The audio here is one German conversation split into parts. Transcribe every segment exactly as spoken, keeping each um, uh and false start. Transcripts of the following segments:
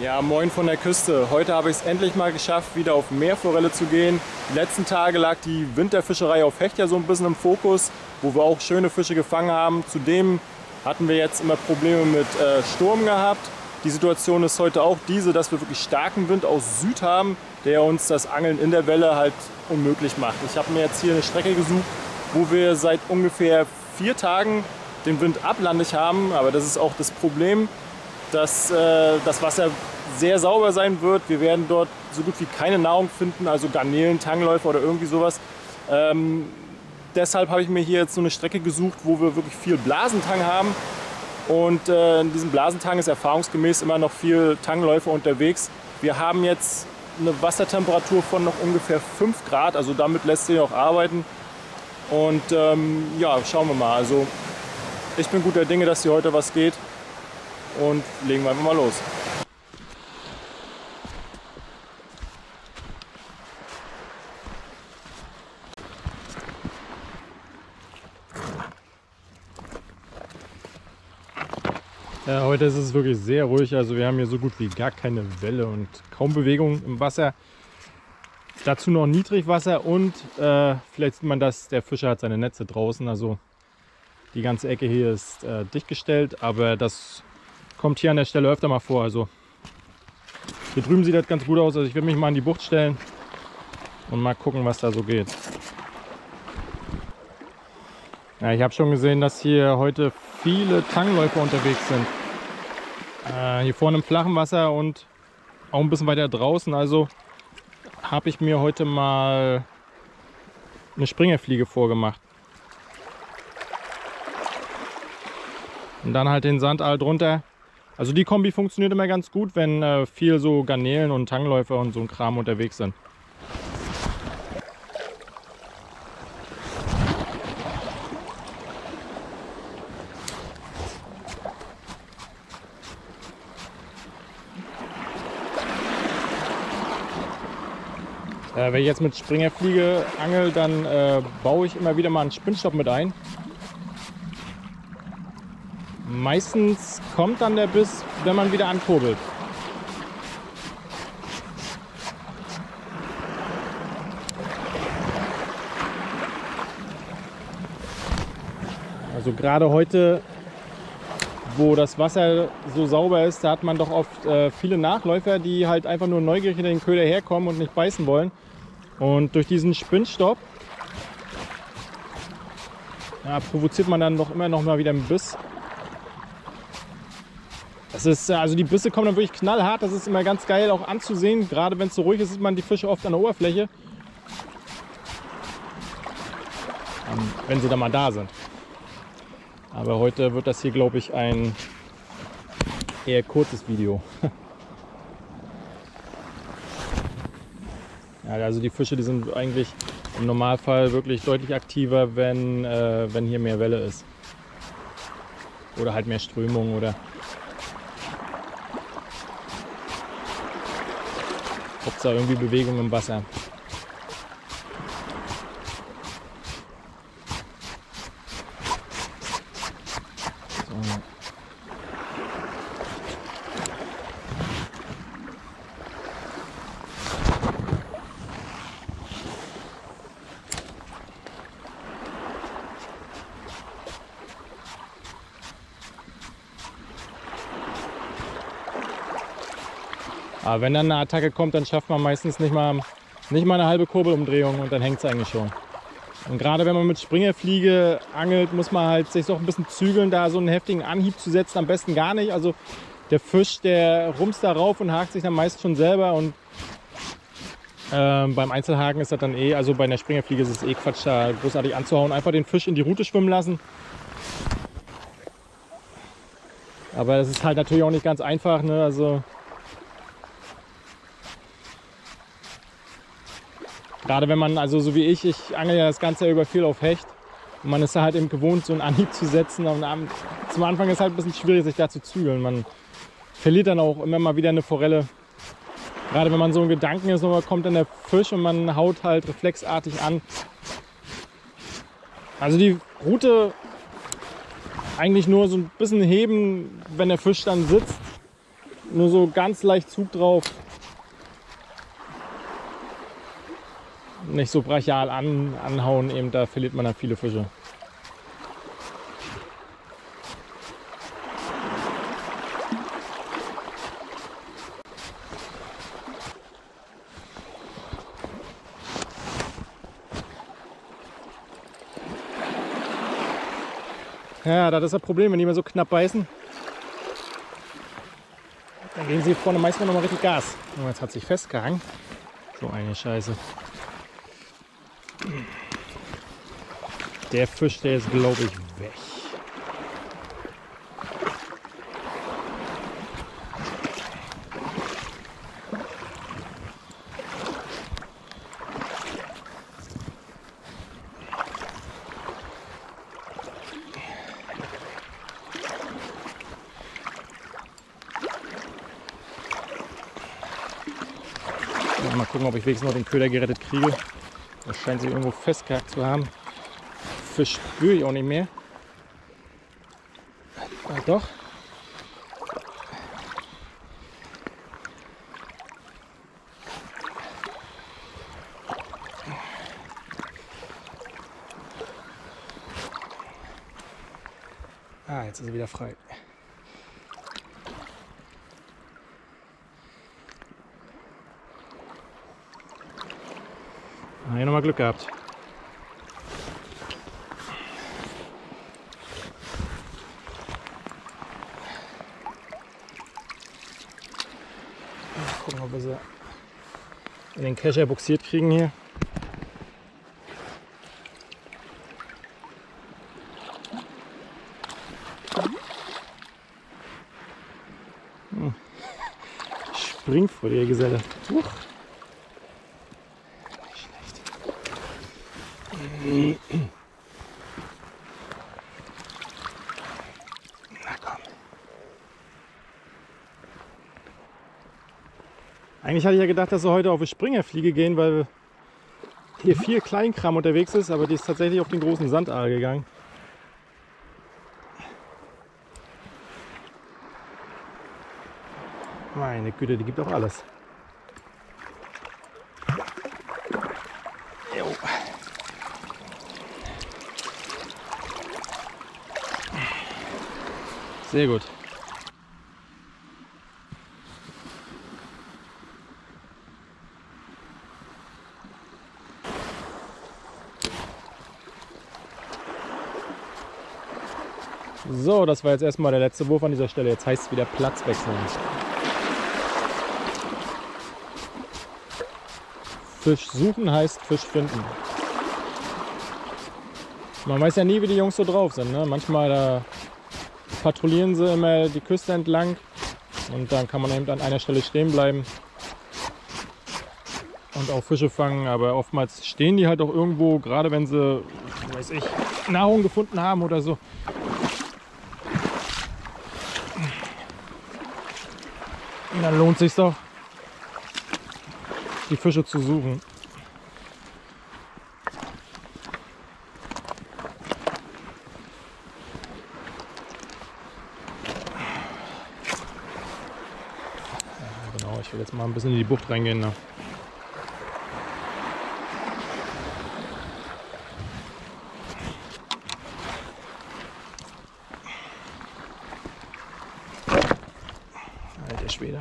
Ja, moin von der Küste. Heute habe ich es endlich mal geschafft, wieder auf Meerforelle zu gehen. Die letzten Tage lag die Winterfischerei auf Hecht ja so ein bisschen im Fokus, wo wir auch schöne Fische gefangen haben. Zudem hatten wir jetzt immer Probleme mit äh, Sturm gehabt. Die Situation ist heute auch diese, dass wir wirklich starken Wind aus Süd haben, der uns das Angeln in der Welle halt unmöglich macht. Ich habe mir jetzt hier eine Strecke gesucht, wo wir seit ungefähr vier Tagen den Wind ablandig haben. Aber das ist auch das Problem, dass äh, das Wasser sehr sauber sein wird. Wir werden dort so gut wie keine Nahrung finden, also Garnelen, Tangläufer oder irgendwie sowas. Ähm, deshalb habe ich mir hier jetzt so eine Strecke gesucht, wo wir wirklich viel Blasentang haben. Und äh, in diesem Blasentang ist erfahrungsgemäß immer noch viel Tangläufer unterwegs. Wir haben jetzt eine Wassertemperatur von noch ungefähr fünf Grad, also damit lässt sich auch arbeiten. Und ähm, ja, schauen wir mal. Also ich bin guter Dinge, dass hier heute was geht. Und legen wir einfach mal los. Ja, heute ist es wirklich sehr ruhig, also wir haben hier so gut wie gar keine Welle und kaum Bewegung im Wasser. Dazu noch Niedrigwasser und äh, vielleicht sieht man das, der Fischer hat seine Netze draußen, also die ganze Ecke hier ist äh, dicht gestellt, aber das kommt hier an der Stelle öfter mal vor. Also hier drüben sieht das ganz gut aus, also ich werde mich mal in die Bucht stellen und mal gucken, was da so geht. Ja, ich habe schon gesehen, dass hier heute viele Tangläufer unterwegs sind. Äh, hier vorne im flachen Wasser und auch ein bisschen weiter draußen. Also habe ich mir heute mal eine Springerfliege vorgemacht. Und dann halt den Sandaal drunter. Also die Kombi funktioniert immer ganz gut, wenn äh, viel so Garnelen und Tangläufer und so ein Kram unterwegs sind. Äh, wenn ich jetzt mit Springerfliege angel, dann äh, baue ich immer wieder mal einen Spinnstopp mit ein. Meistens kommt dann der Biss, wenn man wieder ankurbelt. Also gerade heute, wo das Wasser so sauber ist, da hat man doch oft äh, viele Nachläufer, die halt einfach nur neugierig hinter den Köder herkommen und nicht beißen wollen. Und durch diesen Spinnstopp ja, provoziert man dann doch immer noch mal wieder einen Biss. Das ist, also die Bisse kommen dann wirklich knallhart, das ist immer ganz geil auch anzusehen. Gerade wenn es so ruhig ist, sieht man die Fische oft an der Oberfläche. Wenn sie dann mal da sind. Aber heute wird das hier, glaube ich, ein eher kurzes Video. Ja, also die Fische, die sind eigentlich im Normalfall wirklich deutlich aktiver, wenn, äh, wenn hier mehr Welle ist. Oder halt mehr Strömung oder ob es da irgendwie Bewegung im Wasser. So. Aber wenn dann eine Attacke kommt, dann schafft man meistens nicht mal, nicht mal eine halbe Kurbelumdrehung und dann hängt es eigentlich schon. Und gerade wenn man mit Springerfliege angelt, muss man halt sich so ein bisschen zügeln, da so einen heftigen Anhieb zu setzen. Am besten gar nicht. Also der Fisch, der rumst da rauf und hakt sich dann meist schon selber. Und äh, beim Einzelhaken ist das dann eh, also bei einer Springerfliege ist es eh Quatsch, da großartig anzuhauen. Einfach den Fisch in die Rute schwimmen lassen. Aber das ist halt natürlich auch nicht ganz einfach, ne? Also gerade wenn man, also so wie ich, ich angel ja das ganze Jahr über viel auf Hecht und man ist da halt eben gewohnt, so einen Anhieb zu setzen. Und zum Anfang ist es halt ein bisschen schwierig, sich da zu zügeln. Man verliert dann auch immer mal wieder eine Forelle. Gerade wenn man so ein Gedanken ist, und kommt dann der Fisch und man haut halt reflexartig an. Also die Rute eigentlich nur so ein bisschen heben, wenn der Fisch dann sitzt. nur so ganz leicht Zug drauf. Nicht so brachial an, anhauen, eben da verliert man dann viele Fische. Ja, das ist das Problem, wenn die immer so knapp beißen, dann geben sie vorne meistens noch mal richtig Gas. Oh, jetzt hat sich festgehangen. So eine Scheiße. Der Fisch, der ist, glaube ich, weg. Mal gucken, ob ich wenigstens noch den Köder gerettet kriege. Das scheint sich irgendwo festgehakt zu haben. Fisch spüre ich auch nicht mehr. Ah, doch. Ah, jetzt ist er wieder frei. Ah, hier nochmal Glück gehabt. Gucken, ob wir sie in den Kescher buxiert kriegen hier. Hm. Springt vor dir, Geselle. Huch. Nicht schlecht. Na komm. Eigentlich hatte ich ja gedacht, dass wir heute auf eine Springerfliege gehen, weil hier viel Kleinkram unterwegs ist, aber die ist tatsächlich auf den großen Sandaal gegangen. Meine Güte, die gibt auch alles. Jo. Sehr gut. So, das war jetzt erstmal der letzte Wurf an dieser Stelle. Jetzt heißt es wieder Platz wechseln. Fisch suchen heißt Fisch finden. Man weiß ja nie, wie die Jungs so drauf sind, ne? Manchmal da patrouillieren sie immer die Küste entlang und dann kann man eben an einer Stelle stehen bleiben und auch Fische fangen, aber oftmals stehen die halt auch irgendwo, gerade wenn sie, weiß ich, Nahrung gefunden haben oder so. Und dann lohnt es sich doch, die Fische zu suchen. Ja, genau, ich will jetzt mal ein bisschen in die Bucht reingehen. Ne? Alter Schwede.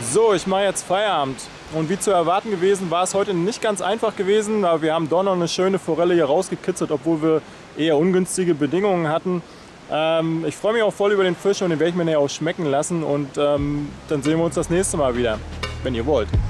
So, ich mache jetzt Feierabend. Und wie zu erwarten gewesen, war es heute nicht ganz einfach gewesen, aber wir haben doch noch eine schöne Forelle hier rausgekitzelt, obwohl wir eher ungünstige Bedingungen hatten. Ähm, ich freue mich auch voll über den Fisch und den werde ich mir nachher auch schmecken lassen und ähm, dann sehen wir uns das nächste Mal wieder, wenn ihr wollt.